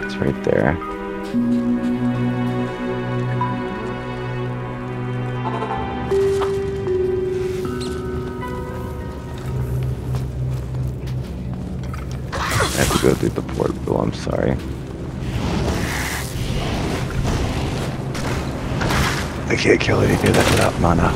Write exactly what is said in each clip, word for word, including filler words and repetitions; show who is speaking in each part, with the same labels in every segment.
Speaker 1: It's right there. I have to go through the portal, I'm sorry. I can't kill any of that without mana.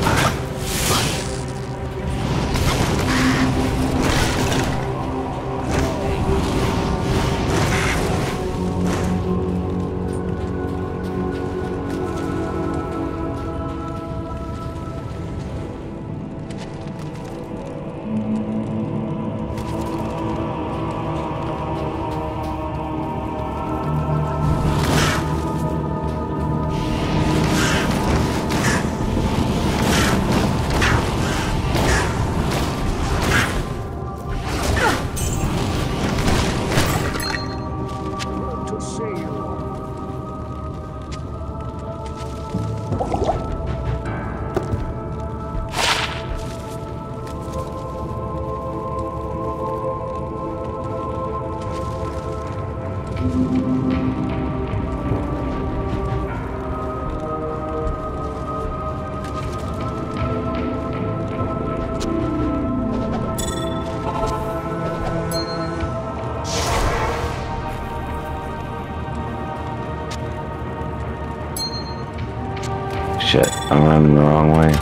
Speaker 1: Shit, I'm running the wrong way.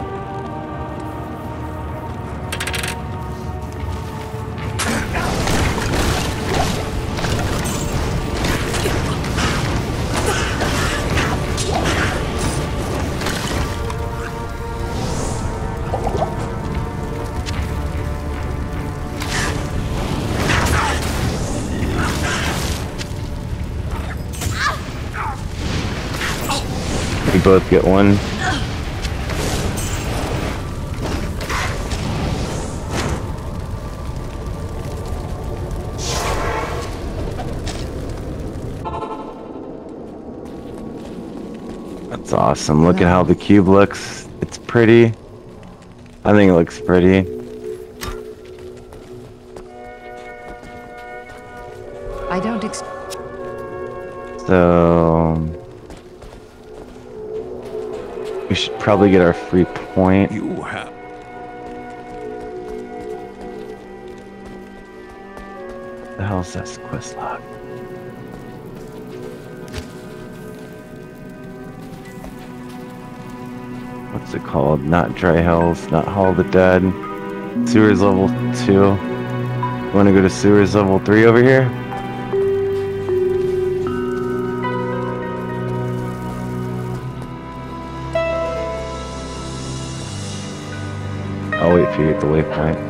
Speaker 1: We both get one. That's awesome. Look at how the cube looks. It's pretty. I think it looks pretty.
Speaker 2: I don't ex-
Speaker 1: So we should probably get our free point.
Speaker 3: You have.
Speaker 1: The hell's that quest log? What's it called? Not Dry Hells, not Hall of the Dead. Sewers level two. You want to go to Sewers level three over here? I'll wait for you at the waypoint.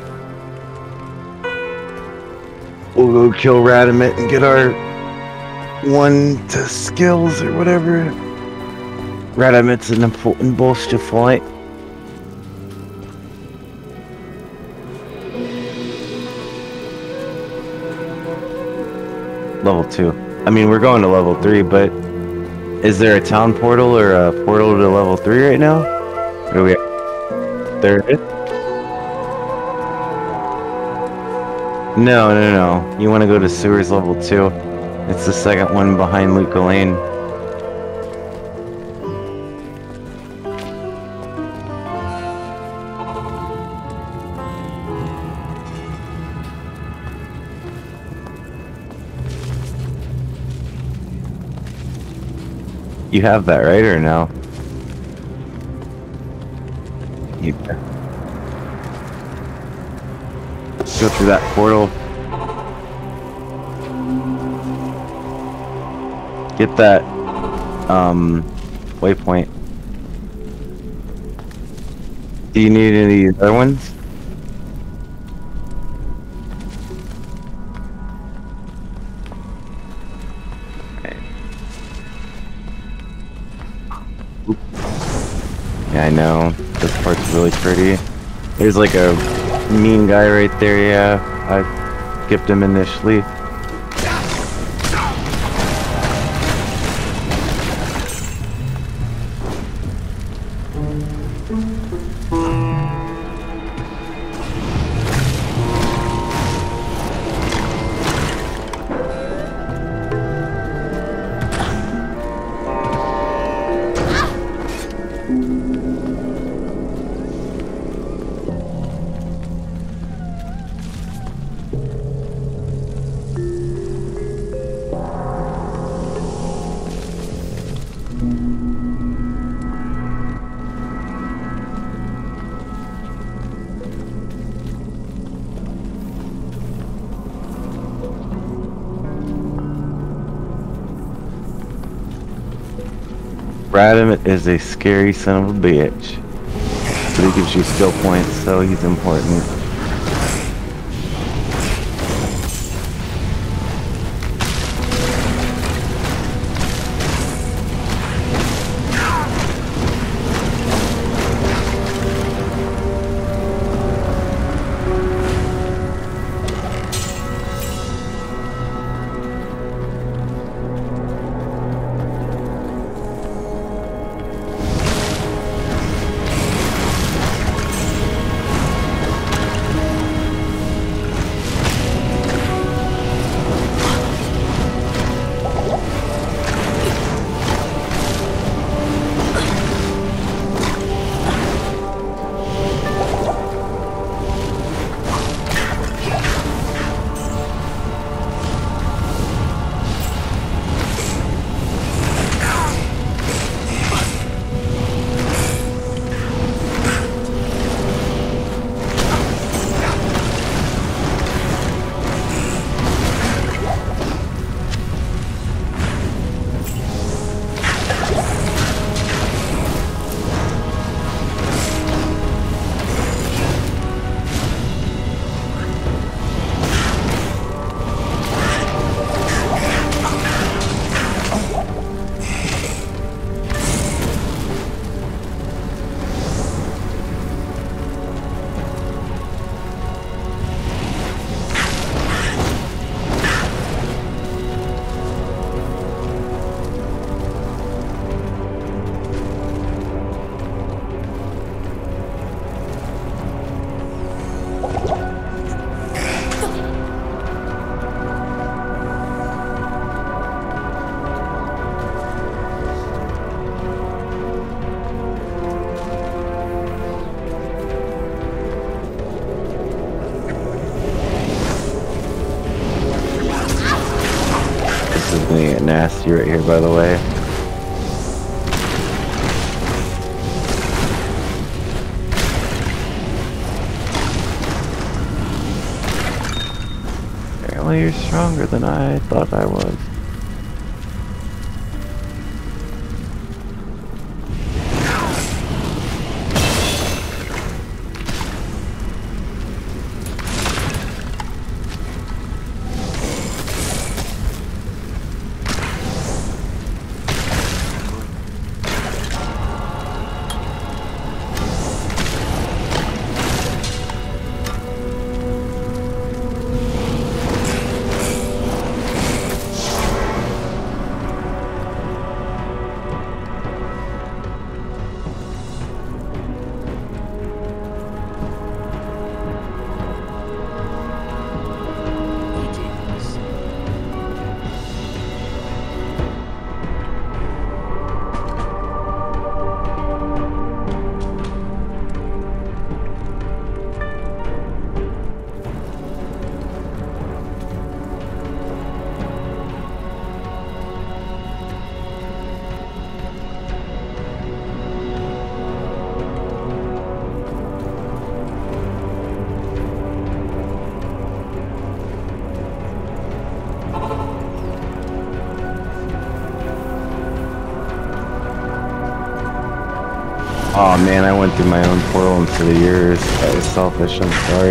Speaker 1: We'll go kill Radamit and get our one to skills or whatever. Radamit's an important boss to fight. Level two. I mean, we're going to level three, but is there a town portal or a portal to level three right now? What do we have? There it is? No, no, no. You want to go to Sewers level two. It's the second one behind Luca Lane. You have that, right, or no? You go through that portal. Get that um, waypoint. Do you need any other ones? Yeah, I know. This part's really pretty. There's like a mean guy right there, yeah. I skipped him initially. Radamit is a scary son of a bitch. But he gives you skill points, so he's important. Nasty right here, by the way. Apparently you're stronger than I thought I was. Oh man, I went through my own portal instead of yours. That was selfish, I'm sorry.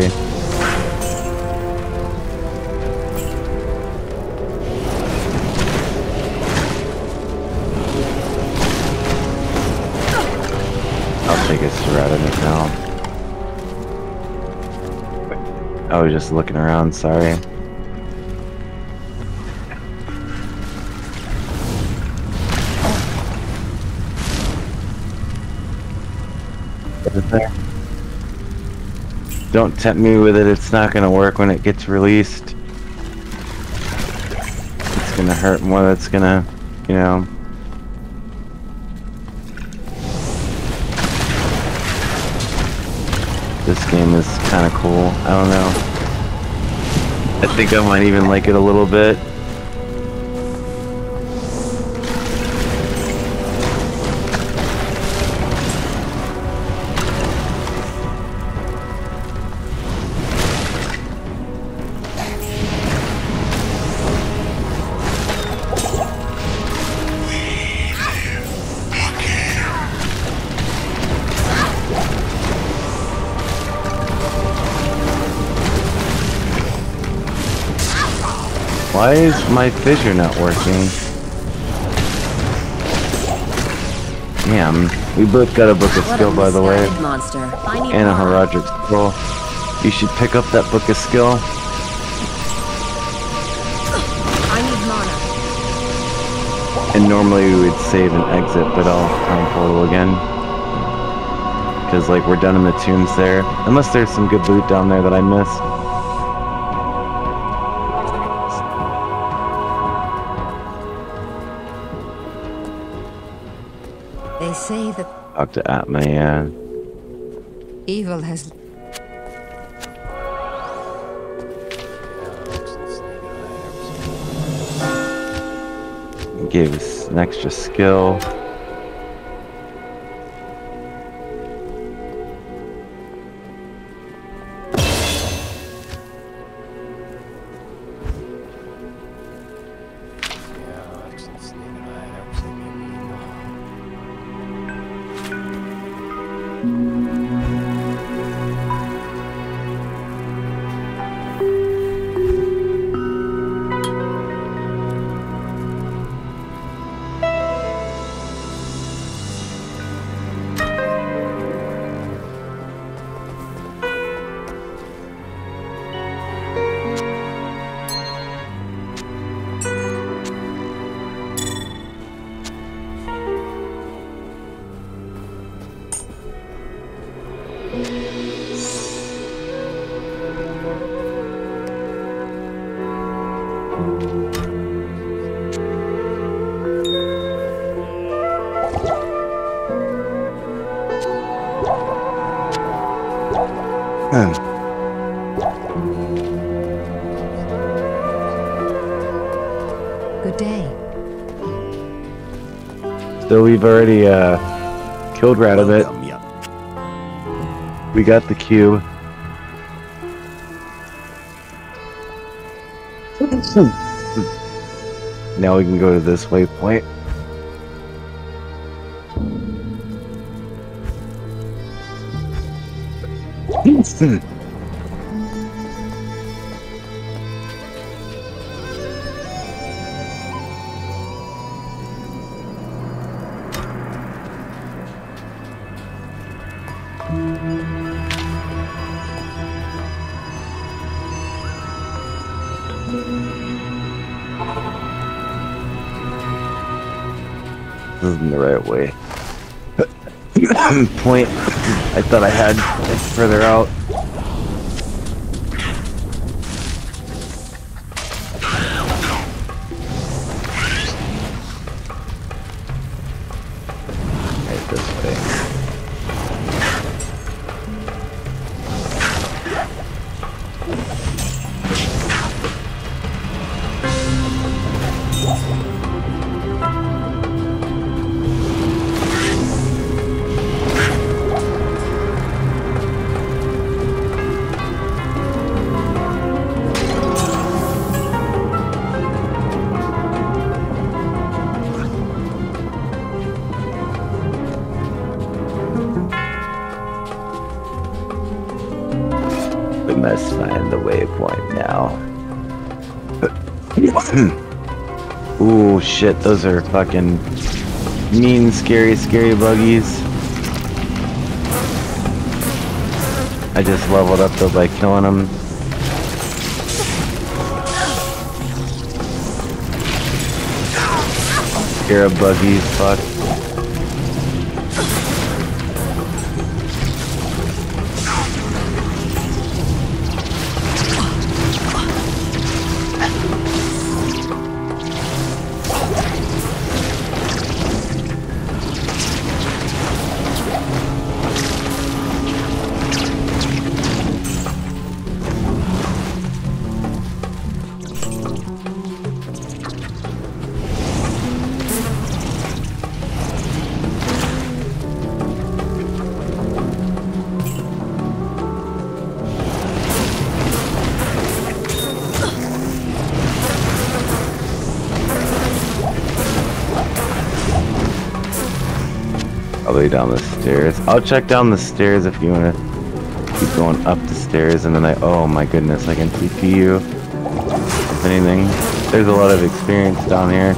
Speaker 1: I'll take a Resurrected now. I was just looking around, sorry. There. Don't tempt me with it, it's not gonna work when it gets released. It's gonna hurt more, that's gonna, you know. This game is kinda cool, I don't know. I think I might even like it a little bit. Why is my fissure not working? Damn. We both got a book of skill, by the way.
Speaker 2: Monster. I need
Speaker 1: And a
Speaker 2: more.
Speaker 1: Heraldric scroll. You should pick up that book of skill.
Speaker 2: I need mana.
Speaker 1: And normally we would save and exit, but I'll time portal again. Because, like, we're done in the tombs there. Unless there's some good loot down there that I missed.
Speaker 2: They say that
Speaker 1: Talk to Atma, yeah.
Speaker 2: evil has.
Speaker 1: Gave us an extra skill. Hmm.
Speaker 2: Good day.
Speaker 1: So we've already uh, killed Radovit. We got the cube. Now we can go to this waypoint. This isn't the right way. Point. I thought I had it further out. Right this way. We must find the waypoint now. Ooh, shit, those are fucking mean, scary, scary buggies. I just leveled up though by killing them. Scarab buggies, fuck. Probably down the stairs. I'll check down the stairs if you want to keep going up the stairs, and then I... Oh my goodness, I can T P you. If anything. There's a lot of experience down here.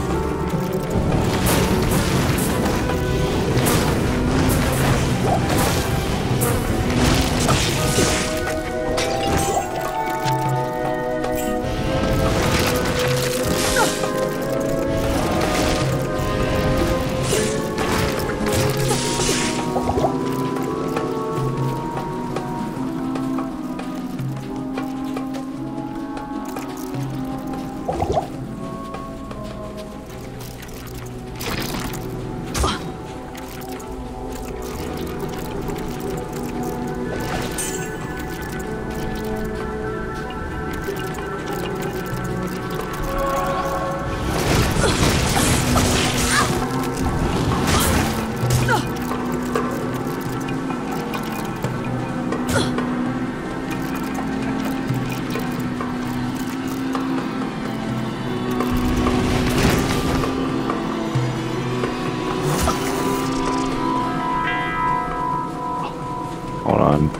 Speaker 1: Hold on.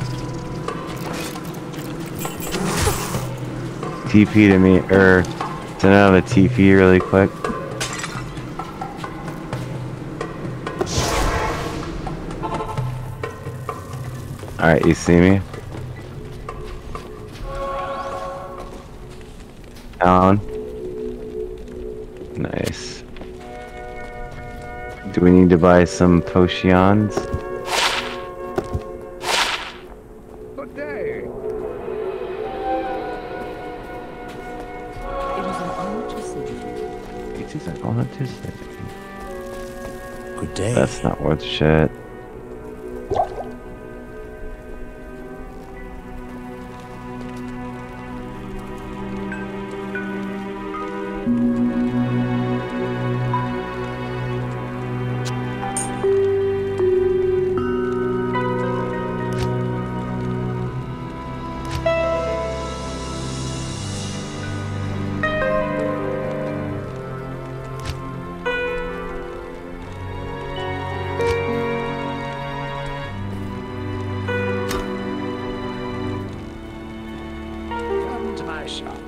Speaker 1: T P to me, or send out a T P really quick. Alright, you see me? Down. Nice. Do we need to buy some potions?
Speaker 3: Good day.
Speaker 2: It is an honor to see you.
Speaker 1: It is an honor to see you.
Speaker 3: Good day.
Speaker 1: That's not worth shit.
Speaker 3: Come to my shop.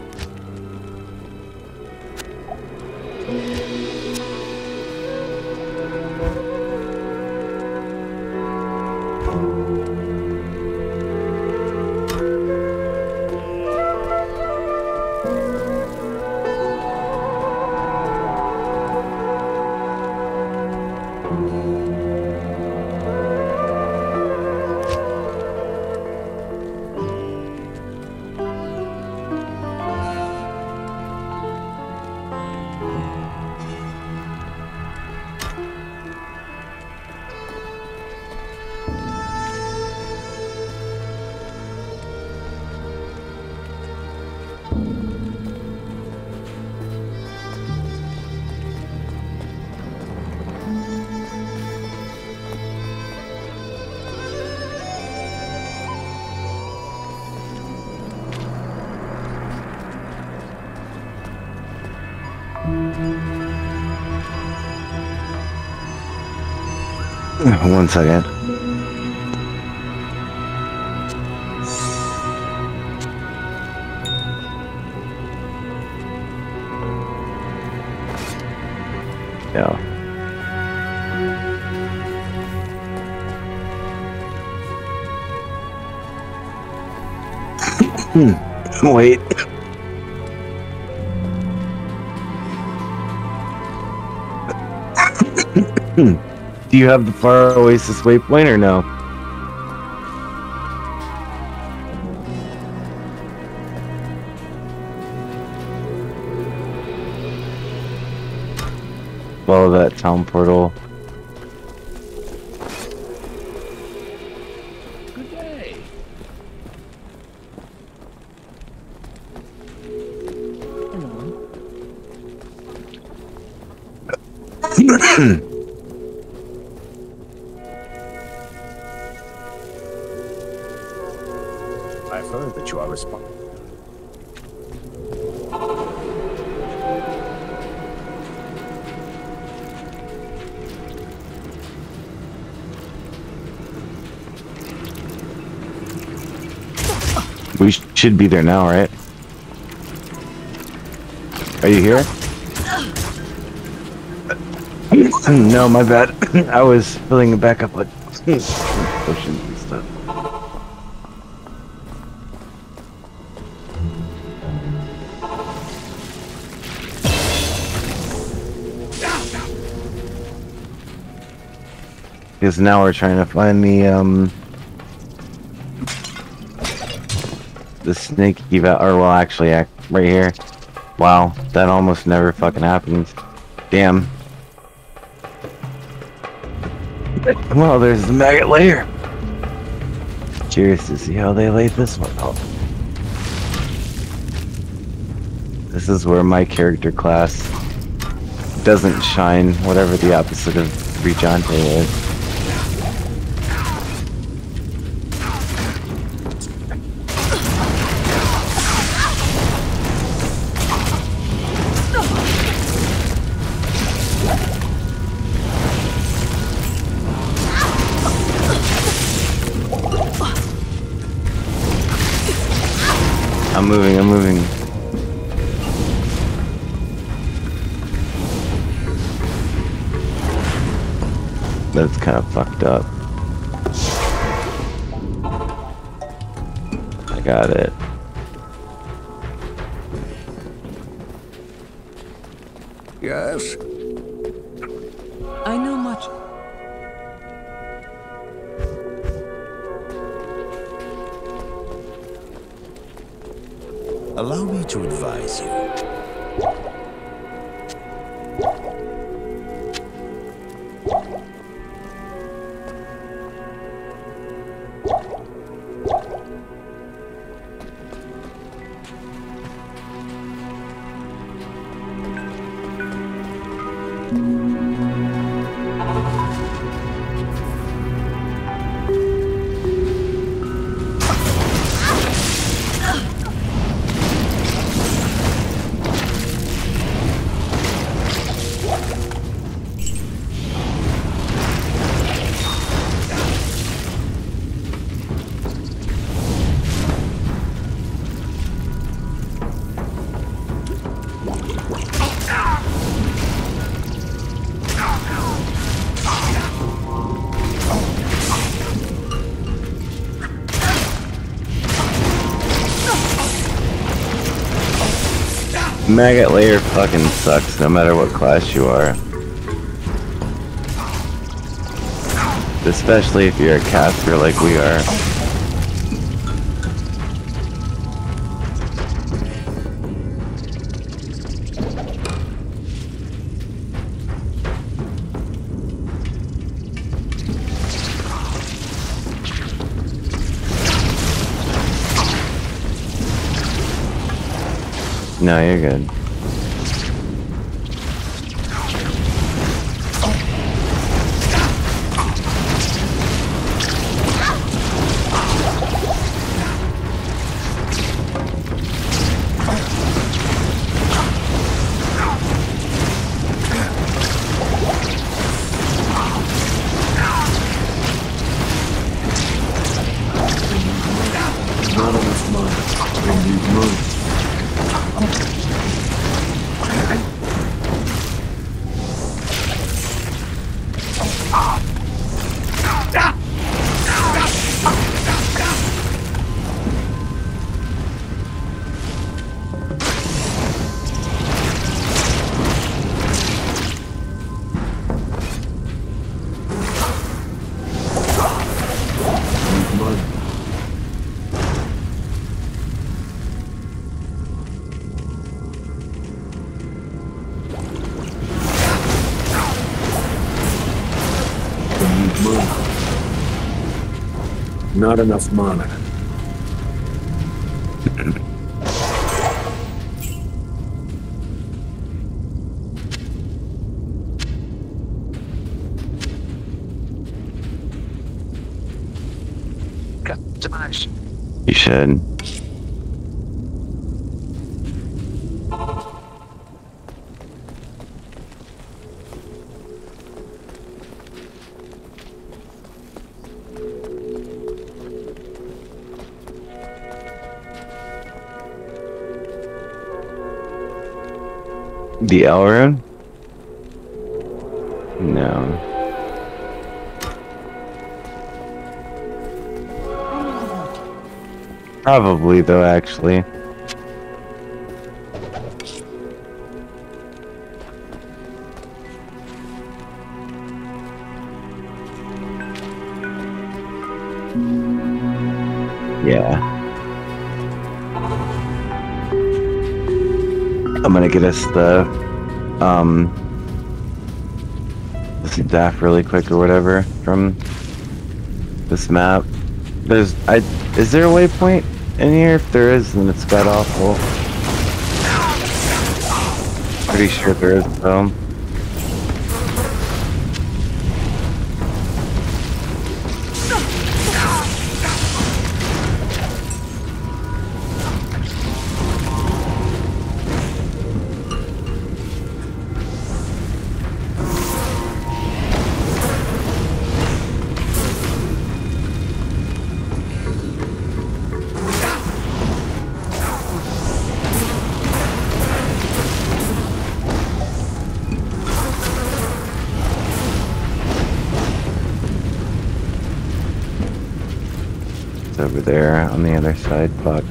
Speaker 1: One second. Yeah. Wait. Do you have the Far Oasis waypoint or no? Follow that town portal.
Speaker 3: Good day. I've heard that you are responsible.
Speaker 1: We should be there now, right? Are you here? No, my bad. I was filling it back up with potions and stuff. Because now we're trying to find the um the snake eval, or well, actually, act right here. Wow, that almost never fucking happens. Damn. Well, there's the Maggot Lair. Curious to see how they laid this one out. This is where my character class doesn't shine, whatever the opposite of Regente is. I'm moving, I'm moving. That's kind of fucked up. I got it.
Speaker 3: Yes?
Speaker 2: I know much.
Speaker 3: Allow me to advise you.
Speaker 1: Maggot Lair fucking sucks no matter what class you are. Especially if you're a caster like we are. No, you're good.
Speaker 3: Not enough money. I need money. Not enough mana.
Speaker 1: You should. The Elrond? No. Probably though, actually. Yeah. I'm gonna get us the um the staff really quick or whatever from this map. There's I is there a waypoint in here? If there is, then it's got awful. Pretty sure there is though. Over there on the other side, fuck.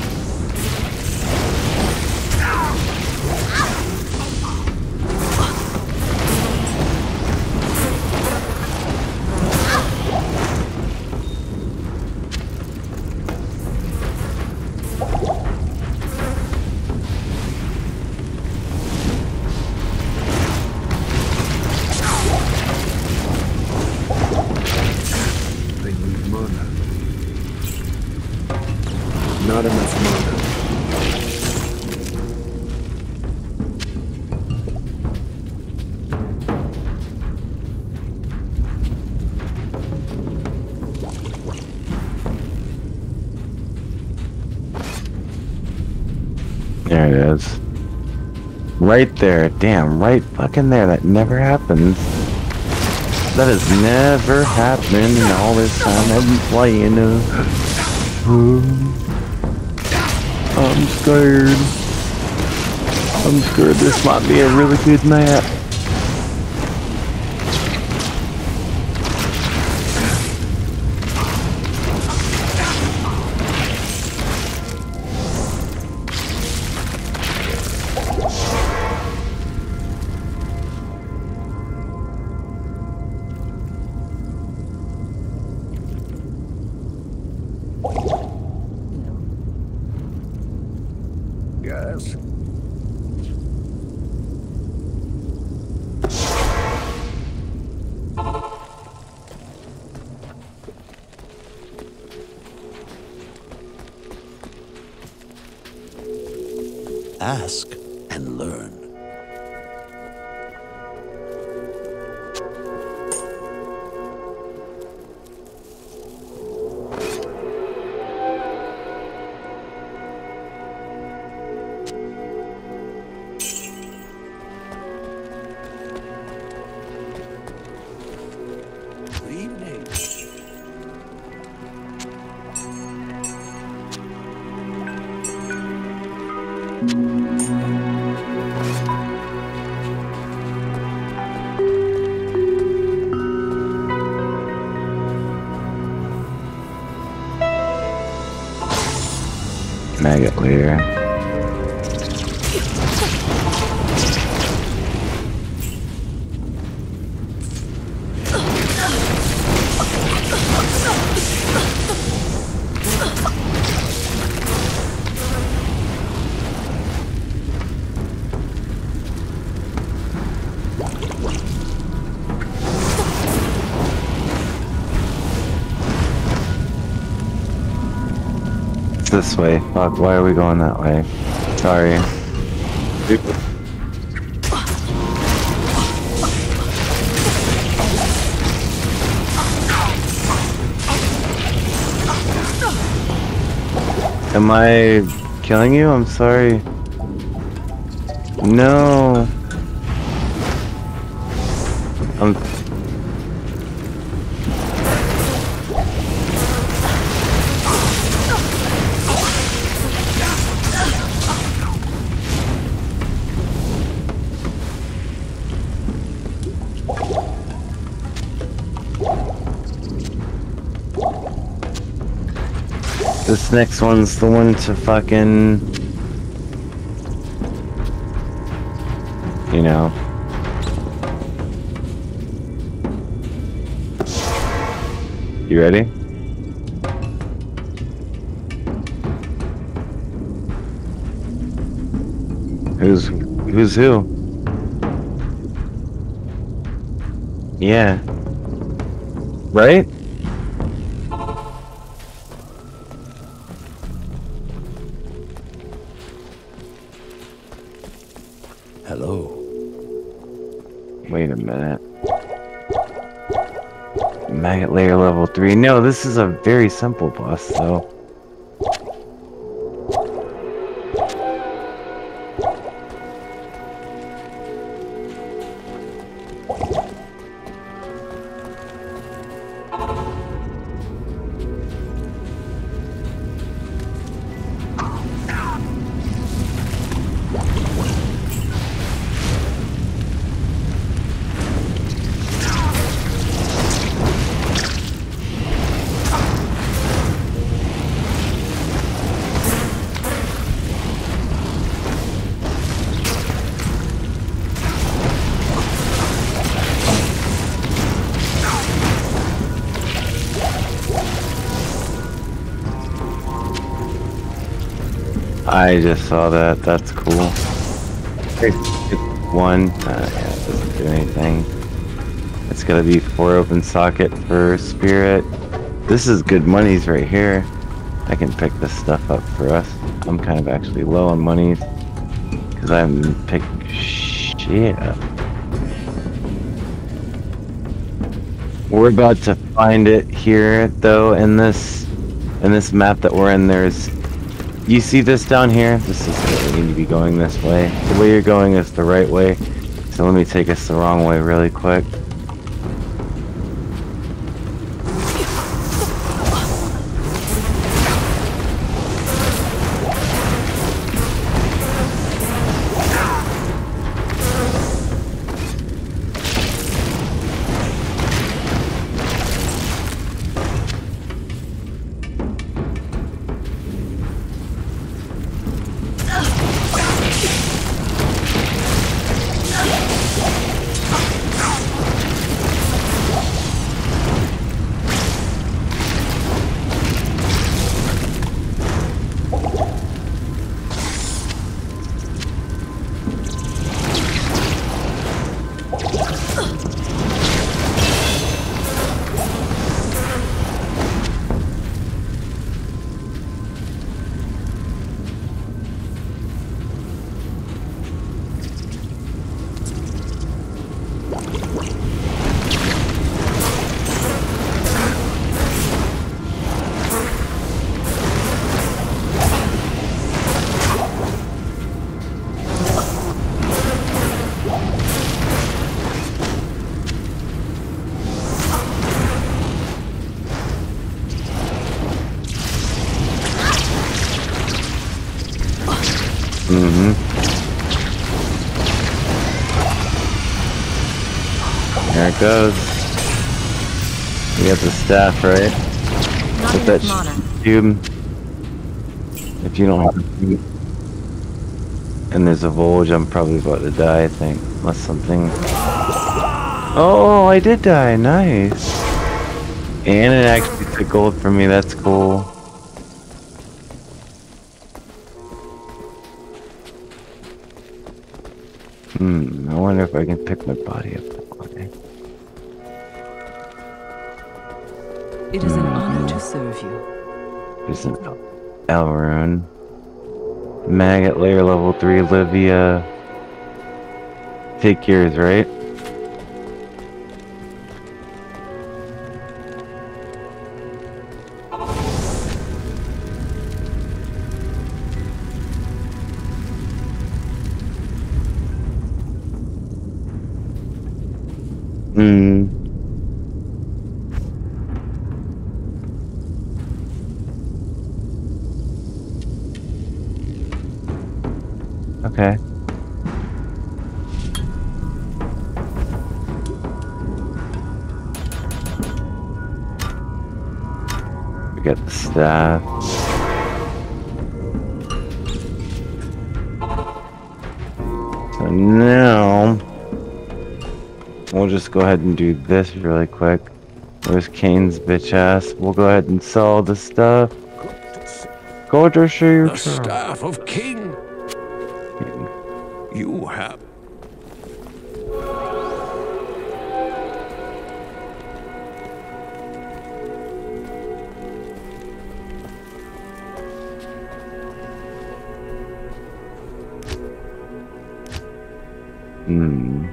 Speaker 3: Not enough mana.
Speaker 1: There it is. Right there. Damn, right fucking there. That never happens. That has never happened in all this time I've been playing. I'm scared. I'm scared this might be a really good map.
Speaker 3: Yes. Ask and learn.
Speaker 1: Maggots Lair. This way. Fuck, why are we going that way? Sorry. Am I killing you? I'm sorry. No. I'm next one's the one to fucking... You know. You ready? Who's who's who? Yeah. Right?
Speaker 3: Hello.
Speaker 1: Wait a minute. Maggot Lair level three. No, this is a very simple boss, though. I just saw that. That's cool. One. Uh, yeah, it doesn't do anything. It's gotta be four open socket for spirit. This is good monies right here. I can pick this stuff up for us. I'm kind of actually low on monies because I haven't picked shit up. We're about to find it here, though. In this, in this map that we're in, there's. You see this down here? This is where we need to be going this way. The way you're going is the right way. So let me take us the wrong way really quick. Mm-hmm. There it goes. You got the staff, right?
Speaker 2: Not
Speaker 1: With that
Speaker 2: enough mana.
Speaker 1: tube. If you don't have a tube. And there's a Volge, I'm probably about to die, I think. Unless something... Oh, I did die. Nice. And it actually took gold from me. That's cool. Hmm, I wonder if I can pick my body up that way.
Speaker 2: It is an honor to serve you.
Speaker 1: There's an Elrune. Maggot Lair level three, Olivia. Take yours, right? Hmm. Okay. We got the staff. And now we'll just go ahead and do this really quick. Where's Kane's bitch ass? We'll go ahead and sell the stuff. Go to show your
Speaker 3: The staff of King. You have.
Speaker 1: Hmm.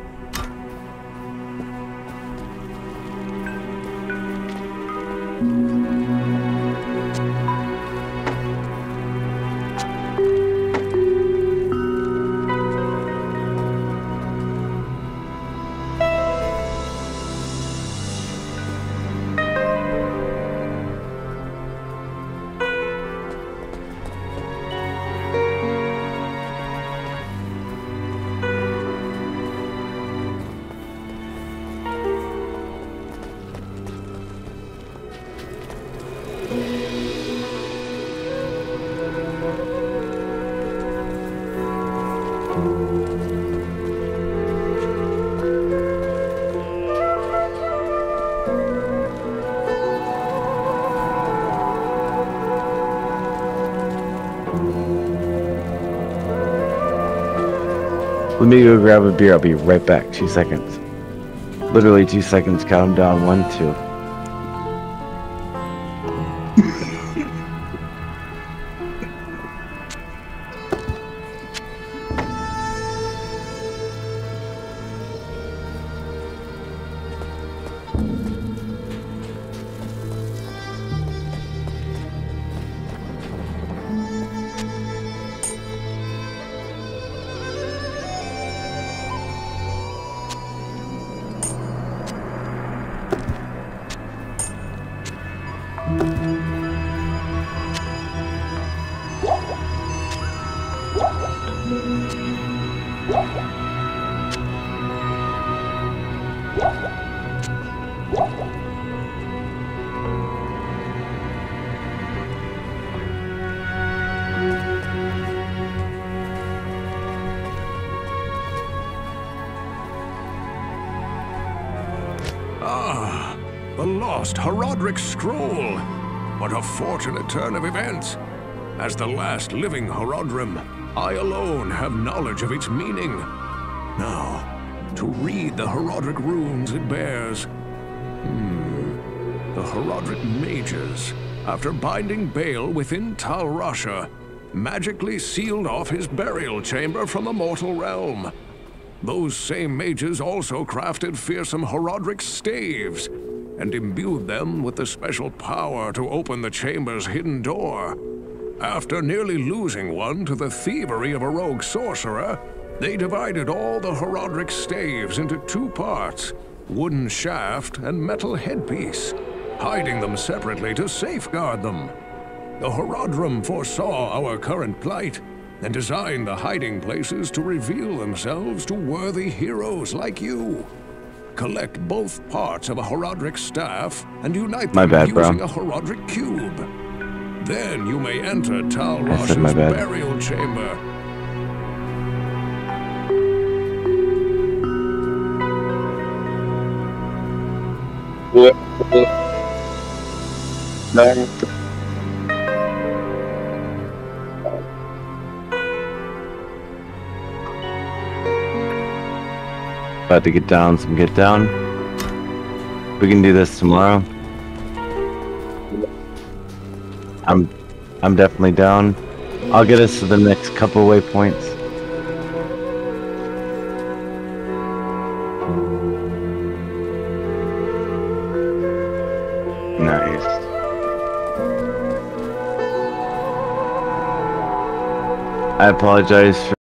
Speaker 1: Let me go grab a beer. I'll be right back. Two seconds. Literally two seconds. Count them down. One, two.
Speaker 3: Ah, the lost Horodric Scroll. What a fortunate turn of events. As the last living Horodrim, I alone have knowledge of its meaning. Now, to read the Horodric runes it bears. Hmm. The Horodric mages, after binding Baal within Tal Rasha, magically sealed off his burial chamber from the mortal realm. Those same mages also crafted fearsome Horodric staves and imbued them with the special power to open the chamber's hidden door. After nearly losing one to the thievery of a rogue sorcerer, they divided all the Horodric staves into two parts, wooden shaft and metal headpiece, hiding them separately to safeguard them. The Horodrim foresaw our current plight and designed the hiding places to reveal themselves to worthy heroes like you. Collect both parts of a Horodric staff and unite
Speaker 1: My
Speaker 3: them
Speaker 1: bad, bro.
Speaker 3: using a Horodric cube. Then you may enter Tal
Speaker 1: I said my
Speaker 3: Rasha's
Speaker 1: bad.
Speaker 3: burial chamber.
Speaker 1: About to get down some get down. We can do this tomorrow. I'm I'm definitely down. I'll get us to the next couple waypoints. Nice. I apologize for